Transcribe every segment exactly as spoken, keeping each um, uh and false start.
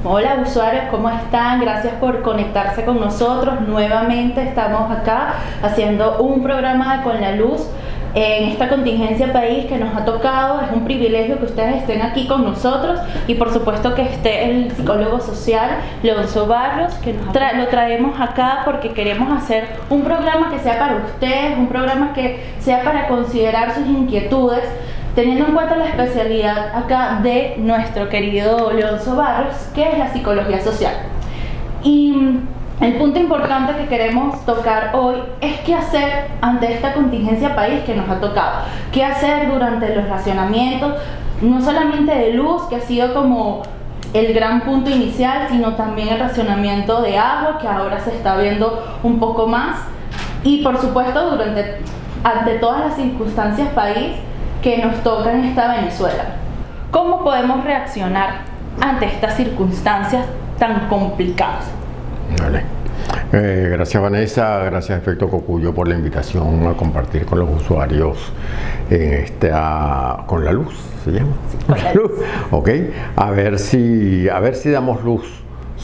Hola usuarios, ¿cómo están? Gracias por conectarse con nosotros. Nuevamente estamos acá haciendo un programa de Con la Luz en esta contingencia país que nos ha tocado. Es un privilegio que ustedes estén aquí con nosotros y por supuesto que esté el psicólogo social Leonzo Barrios, que nos tra lo traemos acá porque queremos hacer un programa que sea para ustedes, un programa que sea para considerar sus inquietudes, teniendo en cuenta la especialidad acá de nuestro querido Leonzo Barrios, que es la psicología social. Y el punto importante que queremos tocar hoy es qué hacer ante esta contingencia país que nos ha tocado. Qué hacer durante los racionamientos, no solamente de luz, que ha sido como el gran punto inicial, sino también el racionamiento de agua, que ahora se está viendo un poco más. Y por supuesto, durante, ante todas las circunstancias país que nos toca en esta Venezuela. ¿Cómo podemos reaccionar ante estas circunstancias tan complicadas? Vale. Eh, gracias Vanessa, gracias Efecto Cocuyo por la invitación a compartir con los usuarios en esta, con la luz, ¿se llama? Sí, con la luz. Ok, a ver si, a ver si damos luz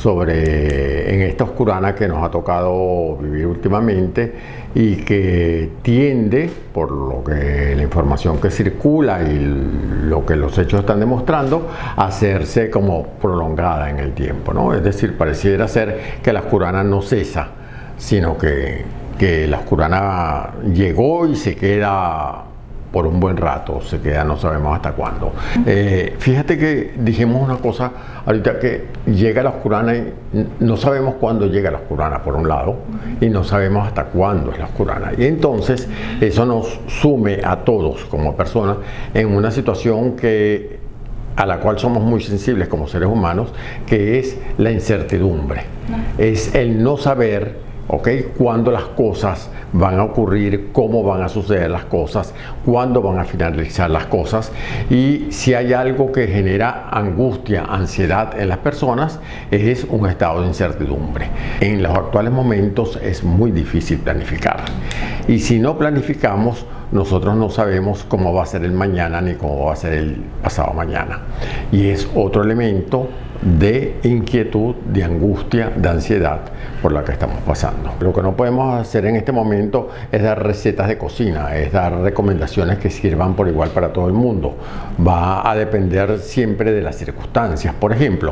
sobre en esta oscurana que nos ha tocado vivir últimamente y que tiende, por lo que la información que circula y lo que los hechos están demostrando, a hacerse como prolongada en el tiempo, ¿no? Es decir, pareciera ser que la oscurana no cesa, sino que, que la oscurana llegó y se queda por un buen rato, se queda no sabemos hasta cuándo. Eh, fíjate que dijimos una cosa ahorita, que llega la oscurana y no sabemos cuándo llega la oscurana por un lado y no sabemos hasta cuándo es la oscurana, y entonces eso nos sume a todos como personas en una situación que a la cual somos muy sensibles como seres humanos, que es la incertidumbre, es el no saber ¿okay? Cuándo las cosas van a ocurrir, cómo van a suceder las cosas, cuándo van a finalizar las cosas, y si hay algo que genera angustia, ansiedad en las personas, es un estado de incertidumbre. En los actuales momentos es muy difícil planificar, y si no planificamos, nosotros no sabemos cómo va a ser el mañana ni cómo va a ser el pasado mañana, y es otro elemento de inquietud, de angustia, de ansiedad por la que estamos pasando. Lo que no podemos hacer en este momento es dar recetas de cocina, es dar recomendaciones que sirvan por igual para todo el mundo. Va a depender siempre de las circunstancias. Por ejemplo,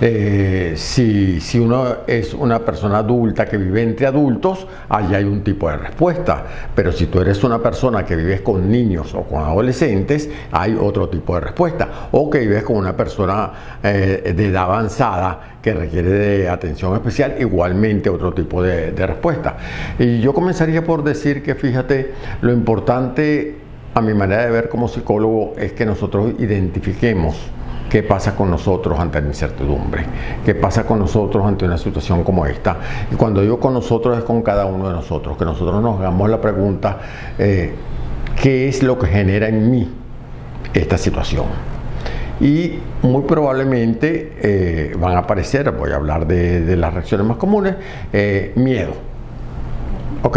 eh, si, si uno es una persona adulta que vive entre adultos, allí hay un tipo de respuesta, pero si tú eres una persona que vives con niños o con adolescentes, hay otro tipo de respuesta, o que vives con una persona eh, de edad avanzada que requiere de atención especial, igualmente otro tipo de, de respuesta. Y yo comenzaría por decir que, fíjate, lo importante a mi manera de ver como psicólogo es que nosotros identifiquemos qué pasa con nosotros ante la incertidumbre, qué pasa con nosotros ante una situación como esta. Y cuando digo con nosotros es con cada uno de nosotros, que nosotros nos hagamos la pregunta, eh, ¿qué es lo que genera en mí esta situación? Y muy probablemente eh, van a aparecer, voy a hablar de, de las reacciones más comunes, eh, miedo. Ok,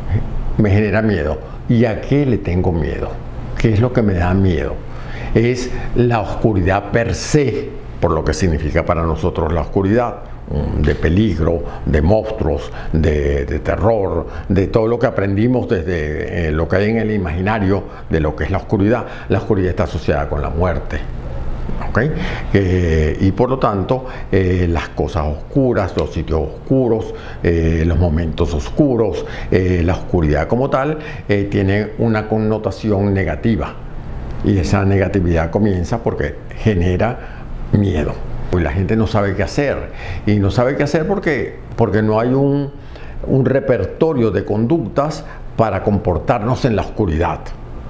me genera miedo. ¿Y a qué le tengo miedo? ¿Qué es lo que me da miedo? Es la oscuridad per se, por lo que significa para nosotros la oscuridad, de peligro, de monstruos, de, de terror, de todo lo que aprendimos desde eh, lo que hay en el imaginario de lo que es la oscuridad. La oscuridad está asociada con la muerte. ¿Okay? Eh, y por lo tanto eh, las cosas oscuras, los sitios oscuros, eh, los momentos oscuros, eh, la oscuridad como tal eh, tiene una connotación negativa, y esa negatividad comienza porque genera miedo y la gente no sabe qué hacer, y no sabe qué hacer porque, porque no hay un, un repertorio de conductas para comportarnos en la oscuridad,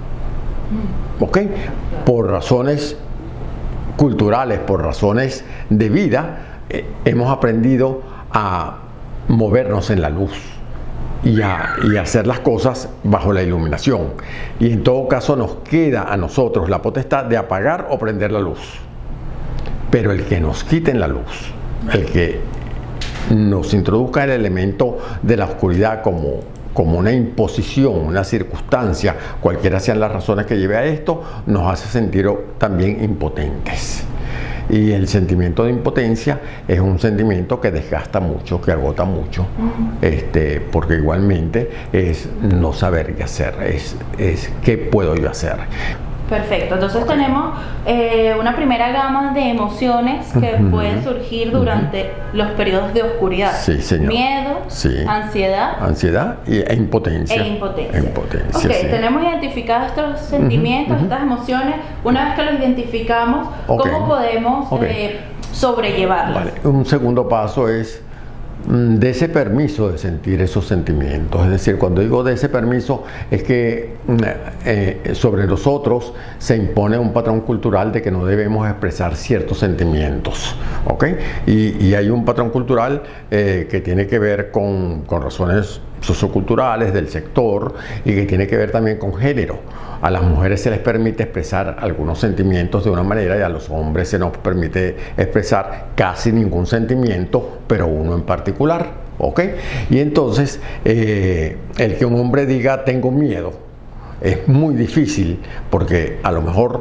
¿ok? Por razones culturales, por razones de vida, eh, hemos aprendido a movernos en la luz y a, y a hacer las cosas bajo la iluminación, y en todo caso nos queda a nosotros la potestad de apagar o prender la luz, pero el que nos quiten la luz, el que nos introduzca el elemento de la oscuridad como como una imposición, una circunstancia, cualquiera sean las razones que lleve a esto, nos hace sentir también impotentes. Y el sentimiento de impotencia es un sentimiento que desgasta mucho, que agota mucho, uh-huh. este, porque igualmente es no saber qué hacer, es, es qué puedo yo hacer. Perfecto, entonces tenemos eh, una primera gama de emociones que uh-huh. pueden surgir durante uh-huh. los periodos de oscuridad. Sí, señor. Miedo, sí. ansiedad. Ansiedad y, e impotencia. E impotencia. E impotencia ok, sí. tenemos identificados estos sentimientos, uh-huh. estas emociones. Una vez que los identificamos, okay. ¿cómo podemos okay. eh, sobrellevarlos? Vale. Un segundo paso es de ese permiso de sentir esos sentimientos. Es decir, cuando digo de ese permiso es que eh, sobre nosotros se impone un patrón cultural de que no debemos expresar ciertos sentimientos, ¿ok? Y, y hay un patrón cultural eh, que tiene que ver con, con razones socioculturales del sector y que tiene que ver también con género. A las mujeres se les permite expresar algunos sentimientos de una manera y a los hombres se nos permite expresar casi ningún sentimiento, pero uno en particular, ¿ok? Y entonces, eh, el que un hombre diga tengo miedo es muy difícil porque a lo mejor,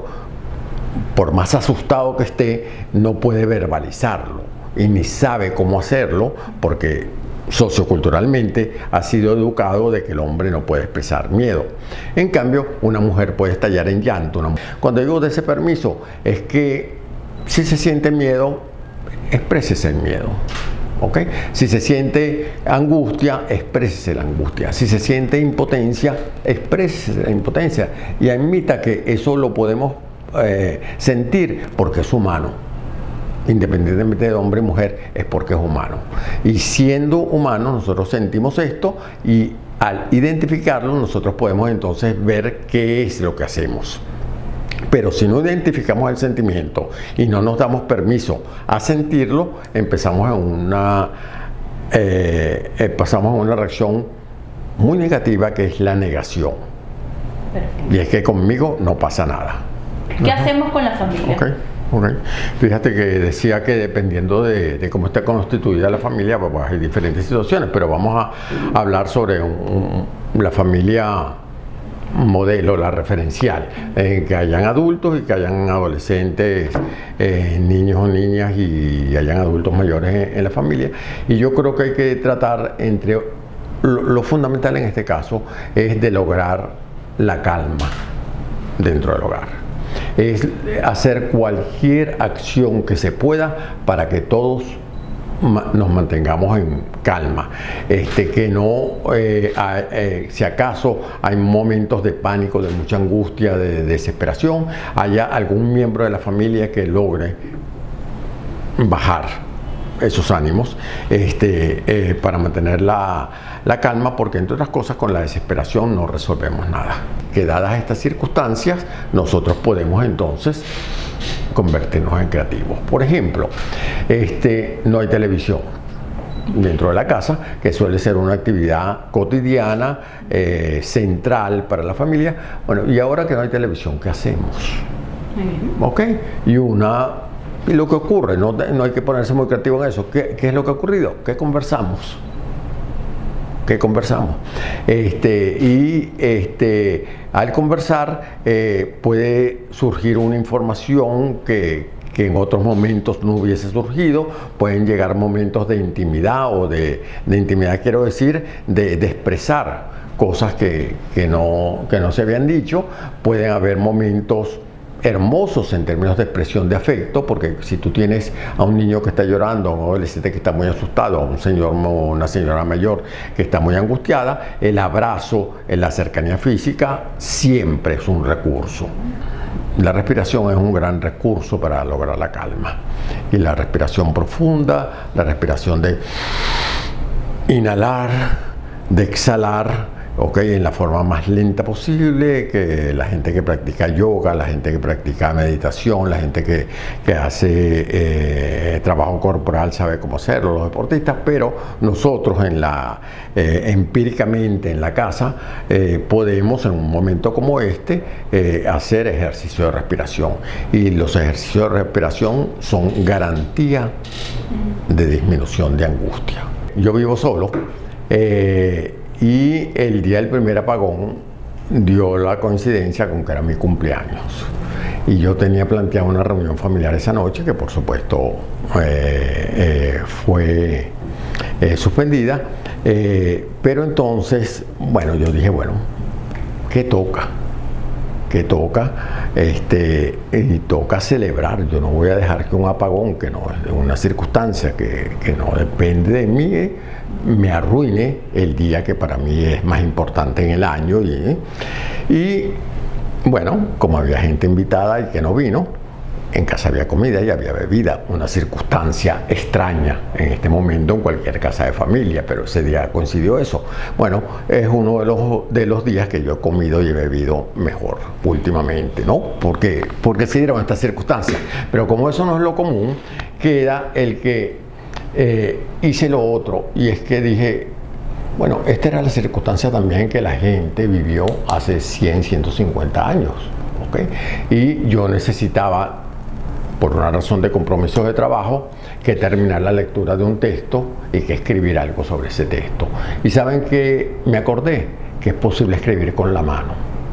por más asustado que esté, no puede verbalizarlo y ni sabe cómo hacerlo porque socioculturalmente ha sido educado de que el hombre no puede expresar miedo. En cambio, una mujer puede estallar en llanto. Cuando digo de ese permiso, es que si se siente miedo, exprésese el miedo. ¿Ok? Si se siente angustia, exprésese la angustia. Si se siente impotencia, exprésese la impotencia. Y admita que eso lo podemos eh, sentir porque es humano. Independientemente de hombre y mujer, es porque es humano. Y siendo humano, nosotros sentimos esto y al identificarlo, nosotros podemos entonces ver qué es lo que hacemos. Pero si no identificamos el sentimiento y no nos damos permiso a sentirlo, empezamos en una, eh, eh, pasamos a una reacción muy negativa que es la negación. Perfecto. Y es que conmigo no pasa nada. ¿Qué Ajá. hacemos con la familia? Okay. Okay. Fíjate que decía que dependiendo de, de cómo está constituida la familia, pues hay diferentes situaciones, pero vamos a, a hablar sobre un, un, la familia modelo, la referencial, eh, que hayan adultos y que hayan adolescentes, eh, niños o niñas y, y hayan adultos mayores en, en la familia. Y yo creo que hay que tratar entre, lo, lo fundamental en este caso es de lograr la calma dentro del hogar. Es hacer cualquier acción que se pueda para que todos nos mantengamos en calma, este, que no, eh, a, eh, si acaso hay momentos de pánico, de mucha angustia, de, de desesperación, haya algún miembro de la familia que logre bajar esos ánimos este, eh, para mantener la, la calma, porque entre otras cosas con la desesperación no resolvemos nada. Que dadas estas circunstancias nosotros podemos entonces convertirnos en creativos. Por ejemplo, este, no hay televisión dentro de la casa, que suele ser una actividad cotidiana, eh, central para la familia. Bueno, y ahora que no hay televisión, ¿qué hacemos? ¿Ok? Y una Y lo que ocurre, no, no hay que ponerse muy creativo en eso. ¿Qué, qué es lo que ha ocurrido? ¿Qué conversamos? ¿Qué conversamos? Este, y este, al conversar eh, puede surgir una información que, que en otros momentos no hubiese surgido. Pueden llegar momentos de intimidad o de, de intimidad, quiero decir, de, de expresar cosas que, que, no, que no se habían dicho. Pueden haber momentos hermosos en términos de expresión de afecto, porque si tú tienes a un niño que está llorando, a un adolescente que está muy asustado, a un señor o una señora mayor que está muy angustiada, el abrazo, la cercanía física siempre es un recurso. La respiración es un gran recurso para lograr la calma, y la respiración profunda, la respiración de inhalar, de exhalar, ok, en la forma más lenta posible, que la gente que practica yoga, la gente que practica meditación, la gente que, que hace eh, trabajo corporal sabe cómo hacerlo, los deportistas, pero nosotros en la, eh, empíricamente en la casa eh, podemos en un momento como este eh, hacer ejercicio de respiración, y los ejercicios de respiración son garantía de disminución de angustia. Yo vivo solo, eh, y el día del primer apagón dio la coincidencia con que era mi cumpleaños. y yo tenía planteado una reunión familiar esa noche que por supuesto eh, eh, fue eh, suspendida, eh, pero entonces, bueno, yo dije, bueno, ¿qué toca? ¿Qué toca? Este, y toca celebrar. Yo no voy a dejar que un apagón, que no es una circunstancia que, que no depende de mí, eh, me arruine el día que para mí es más importante en el año. Y, y bueno, como había gente invitada y que no vino, en casa había comida y había bebida, una circunstancia extraña en este momento en cualquier casa de familia, pero ese día coincidió eso. Bueno, es uno de los, de los días que yo he comido y he bebido mejor últimamente, ¿no? Porque, porque se dieron estas circunstancias, pero como eso no es lo común, queda el que eh, hice lo otro, y es que dije, bueno, esta era la circunstancia también que la gente vivió hace cien, ciento cincuenta años, ¿ok? Y yo necesitaba, por una razón de compromisos de trabajo, que terminar la lectura de un texto y que escribir algo sobre ese texto. Y saben que me acordé que es posible escribir con la mano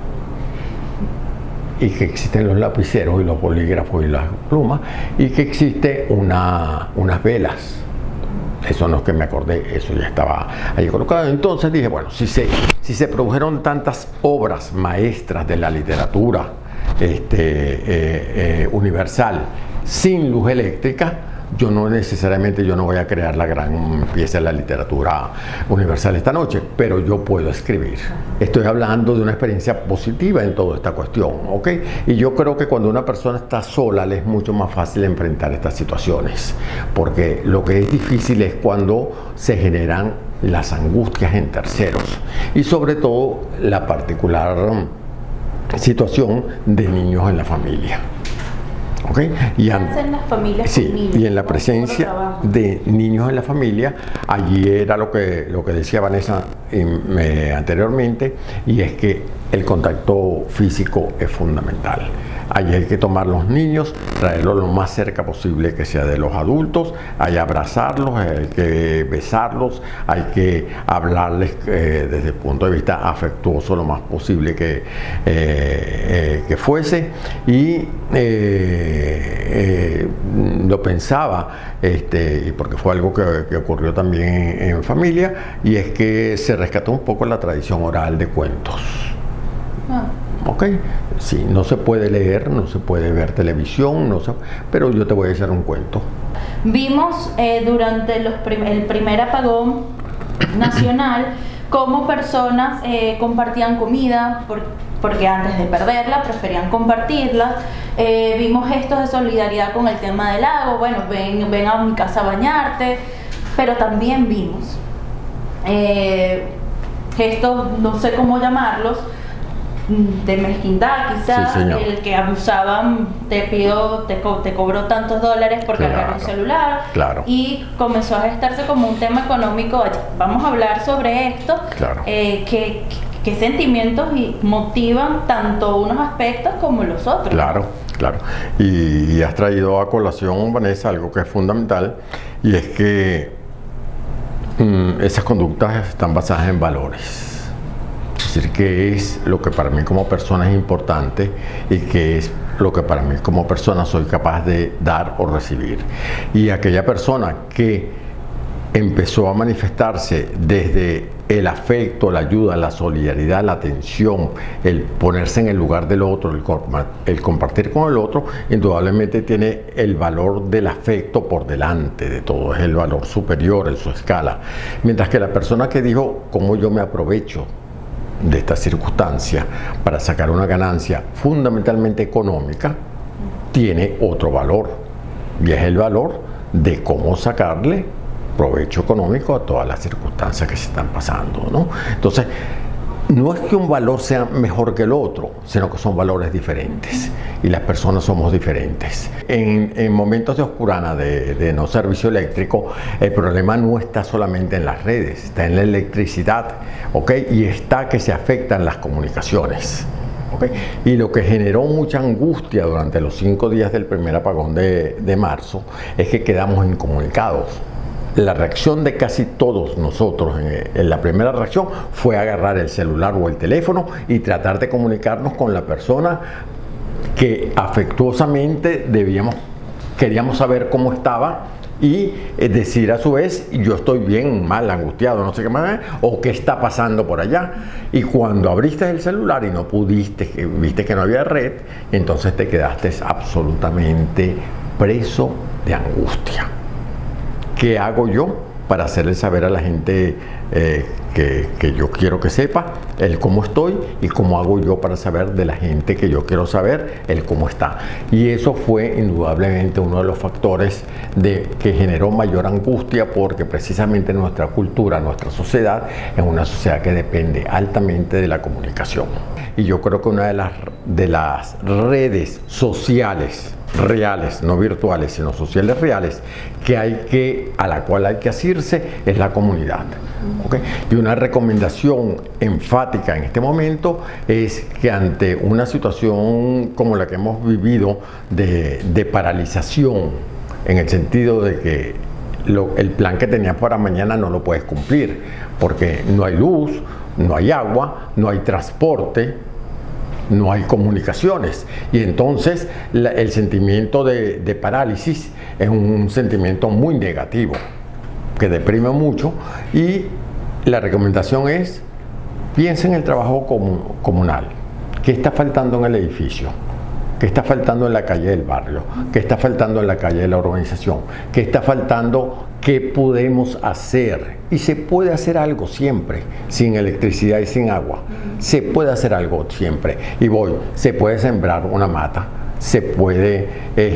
y que existen los lapiceros y los bolígrafos y las plumas y que existe una, unas velas. Eso no es que me acordé, eso ya estaba ahí colocado. Entonces dije, bueno, si se, si se produjeron tantas obras maestras de la literatura este, eh, eh, universal sin luz eléctrica, yo no necesariamente yo no voy a crear la gran pieza de la literatura universal esta noche, pero yo puedo escribir. Estoy hablando de una experiencia positiva en toda esta cuestión, ¿ok? Y yo creo que cuando una persona está sola le es mucho más fácil enfrentar estas situaciones, porque lo que es difícil es cuando se generan las angustias en terceros y sobre todo la particular situación de niños en la familia. ¿Okay? Y ¿Qué hacen las familias sí, con niños? Y en la presencia de niños en la familia, allí era lo que, lo que decía Vanessa eh, anteriormente, y es que el contacto físico es fundamental. Allí hay que tomar los niños, traerlos lo más cerca posible que sea de los adultos, hay que abrazarlos, hay que besarlos, hay que hablarles eh, desde el punto de vista afectuoso lo más posible que, eh, eh, que fuese. Y eh, eh, lo pensaba, este, porque fue algo que, que ocurrió también en, en familia, y es que se rescató un poco la tradición oral de cuentos. Ah. ¿Ok? Sí, no se puede leer, no se puede ver televisión, no se, pero yo te voy a hacer un cuento. Vimos eh, durante los prim el primer apagón nacional cómo personas eh, compartían comida, por, porque antes de perderla preferían compartirla. Eh, vimos gestos de solidaridad con el tema del lago, bueno, ven, ven a mi casa a bañarte, pero también vimos eh, gestos, no sé cómo llamarlos, de mezquindad quizás, sí, el que abusaban, te pido, te, co te cobró tantos dólares por claro, cargar un celular, claro. Y comenzó a gestarse como un tema económico allí. Vamos a hablar sobre esto, claro. eh, que, qué sentimientos motivan tanto unos aspectos como los otros. Claro, claro. Y, y has traído a colación, Vanessa, algo que es fundamental, y es que mmm, esas conductas están basadas en valores. Es decir, qué es lo que para mí como persona es importante y qué es lo que para mí como persona soy capaz de dar o recibir. Y aquella persona que empezó a manifestarse desde el afecto, la ayuda, la solidaridad, la atención, el ponerse en el lugar del otro, el, el compartir con el otro, indudablemente tiene el valor del afecto por delante de todo, es el valor superior en su escala. Mientras que la persona que dijo, ¿cómo yo me aprovecho de esta circunstancia para sacar una ganancia fundamentalmente económica, tiene otro valor, y es el valor de cómo sacarle provecho económico a todas las circunstancias que se están pasando, ¿no? Entonces, no es que un valor sea mejor que el otro, sino que son valores diferentes y las personas somos diferentes. En, en momentos de oscurana, de, de no servicio eléctrico, el problema no está solamente en las redes, está en la electricidad, ¿ok? Y está que se afectan las comunicaciones. ¿Okay? Y lo que generó mucha angustia durante los cinco días del primer apagón de, de marzo es que quedamos incomunicados. La reacción de casi todos nosotros en, en la primera reacción fue agarrar el celular o el teléfono y tratar de comunicarnos con la persona que afectuosamente debíamos, queríamos saber cómo estaba y decir a su vez, yo estoy bien, mal, angustiado, no sé qué más, o qué está pasando por allá. Y cuando abriste el celular y no pudiste, viste que no había red, entonces te quedaste absolutamente preso de angustia. ¿Qué hago yo para hacerle saber a la gente eh, que, que yo quiero que sepa el cómo estoy, y cómo hago yo para saber de la gente que yo quiero saber el cómo está? Y eso fue indudablemente uno de los factores de, que generó mayor angustia, porque precisamente nuestra cultura, nuestra sociedad es una sociedad que depende altamente de la comunicación. Y yo creo que una de las, de las redes sociales reales, no virtuales, sino sociales reales, que hay que, a la cual hay que asirse, es la comunidad. ¿Okay? Y una recomendación enfática en este momento es que ante una situación como la que hemos vivido de, de paralización, en el sentido de que lo, el plan que tenías para mañana no lo puedes cumplir, porque no hay luz, no hay agua, no hay transporte, no hay comunicaciones, y entonces la, el sentimiento de, de parálisis es un sentimiento muy negativo que deprime mucho. Y la recomendación es: piensa en el trabajo comun, comunal. ¿Qué está faltando en el edificio? ¿Qué está faltando en la calle del barrio? ¿Qué está faltando en la calle de la urbanización? ¿Qué está faltando? ¿Qué podemos hacer? Y se puede hacer algo siempre, sin electricidad y sin agua. Se puede hacer algo siempre. Y voy, se puede sembrar una mata, se puede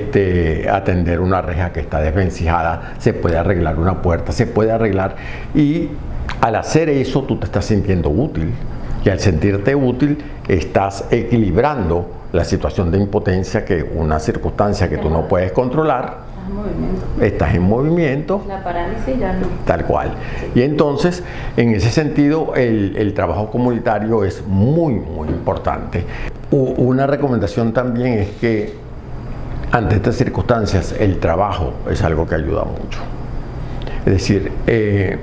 este, atender una reja que está desvencijada, se puede arreglar una puerta, se puede arreglar. Y al hacer eso tú te estás sintiendo útil. Y al sentirte útil estás equilibrando la situación de impotencia, que una circunstancia que tú no puedes controlar. Movimiento. Estás en movimiento. La parálisis ya no. Tal cual. Y entonces, en ese sentido, el, el trabajo comunitario es muy, muy importante. U, una recomendación también es que, ante estas circunstancias, el trabajo es algo que ayuda mucho. Es decir, eh,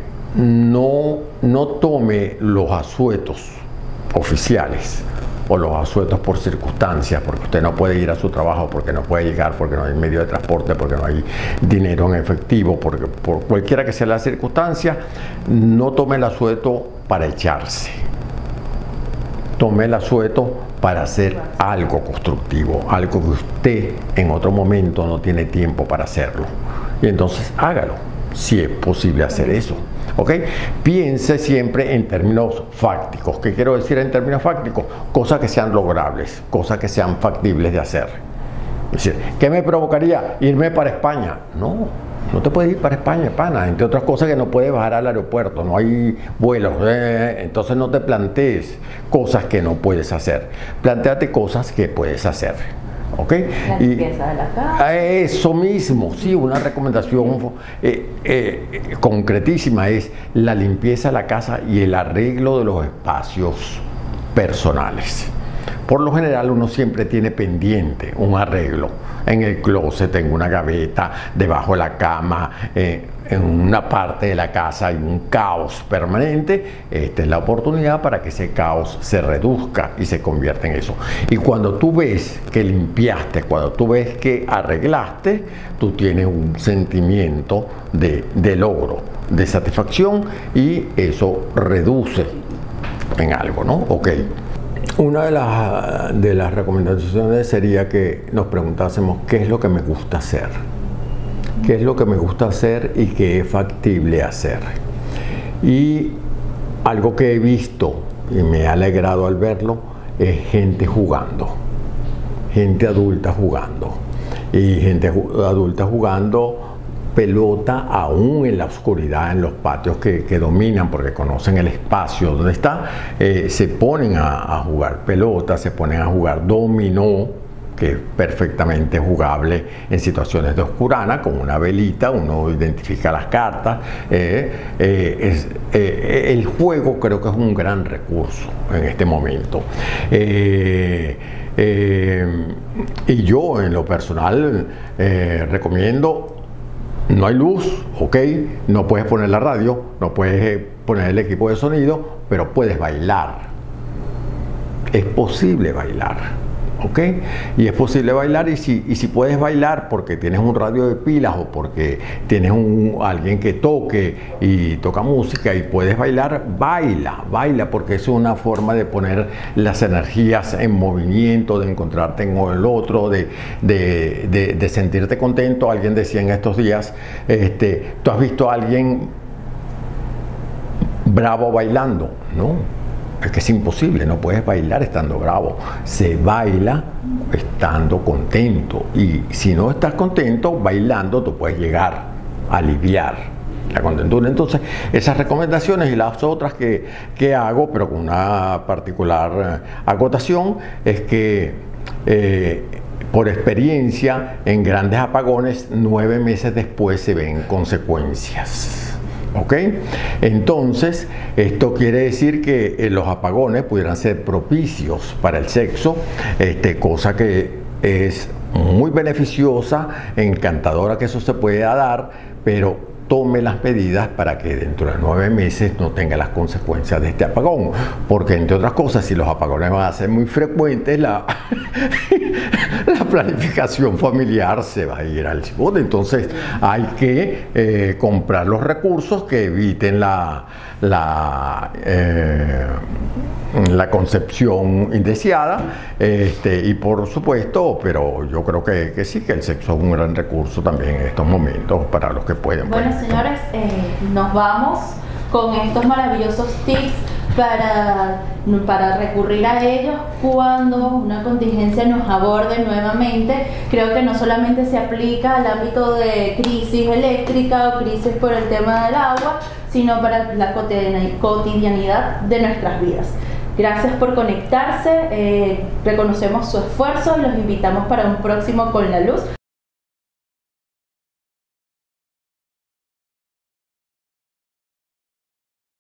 no, no tome los asuetos oficiales o los asuetos por circunstancias, porque usted no puede ir a su trabajo, porque no puede llegar, porque no hay medio de transporte, porque no hay dinero en efectivo, porque por cualquiera que sea la circunstancia. No tome el asueto para echarse, tome el asueto para hacer algo constructivo, algo que usted en otro momento no tiene tiempo para hacerlo, y entonces hágalo, si es posible hacer eso. ¿Ok? Piense siempre en términos fácticos. ¿Qué quiero decir en términos fácticos? Cosas que sean logrables, cosas que sean factibles de hacer. Es decir, ¿qué me provocaría? Irme para España. No, no te puedes ir para España, pana. Entre otras cosas, que no puedes bajar al aeropuerto, no hay vuelos. Eh, entonces no te plantees cosas que no puedes hacer. Plantéate cosas que puedes hacer. ¿Okay? La limpieza de la casa. Eso mismo, sí, una recomendación eh, eh, concretísima es la limpieza de la casa y el arreglo de los espacios personales. Por lo general uno siempre tiene pendiente un arreglo. En el closet, en una gaveta, debajo de la cama, eh, en una parte de la casa hay un caos permanente. Esta es la oportunidad para que ese caos se reduzca y se convierta en eso. Y cuando tú ves que limpiaste, cuando tú ves que arreglaste, tú tienes un sentimiento de, de logro, de satisfacción, y eso reduce en algo, ¿no? Ok. Una de las, de las recomendaciones sería que nos preguntásemos qué es lo que me gusta hacer, qué es lo que me gusta hacer y qué es factible hacer. Y algo que he visto y me ha alegrado al verlo es gente jugando, gente adulta jugando, y gente adulta jugando pelota aún en la oscuridad, en los patios que, que dominan, porque conocen el espacio donde está. Eh, se ponen a, a jugar pelota, se ponen a jugar dominó, que es perfectamente jugable en situaciones de oscurana. Con una velita uno identifica las cartas. Eh, eh, es, eh, el juego creo que es un gran recurso en este momento. Eh, eh, y yo, en lo personal, eh, recomiendo. No hay luz, ok, no puedes poner la radio, no puedes poner el equipo de sonido, pero puedes bailar. Es posible bailar. ¿ok? Y es posible bailar, y si, y si puedes bailar porque tienes un radio de pilas o porque tienes un, alguien que toque y toca música y puedes bailar, baila, baila, porque es una forma de poner las energías en movimiento, de encontrarte con el otro, de, de, de, de sentirte contento. Alguien decía en estos días, este, ¿tú has visto a alguien bravo bailando? No. Es que es imposible, no puedes bailar estando bravo. Se baila estando contento. Y si no estás contento, bailando, tú puedes llegar a aliviar la contentura. Entonces, esas recomendaciones y las otras que, que hago, pero con una particular acotación, es que eh, por experiencia, en grandes apagones, nueve meses después se ven consecuencias. ¿Ok? Entonces, esto quiere decir que eh, los apagones pudieran ser propicios para el sexo, este, cosa que es muy beneficiosa, encantadora que eso se pueda dar, pero tome las medidas para que dentro de nueve meses no tenga las consecuencias de este apagón, porque entre otras cosas, si los apagones van a ser muy frecuentes, la, la planificación familiar se va a ir al chipote. Entonces hay que eh, comprar los recursos que eviten la, la eh, la concepción indeseada, este, y por supuesto, pero yo creo que, que sí, que el sexo es un gran recurso también en estos momentos para los que pueden. Bueno, pues. señores, eh, nos vamos con estos maravillosos tips para, para recurrir a ellos cuando una contingencia nos aborde nuevamente. Creo que no solamente se aplica al ámbito de crisis eléctrica o crisis por el tema del agua, sino para la cotidianidad de nuestras vidas. Gracias por conectarse, eh, reconocemos su esfuerzo y los invitamos para un próximo Con la Luz.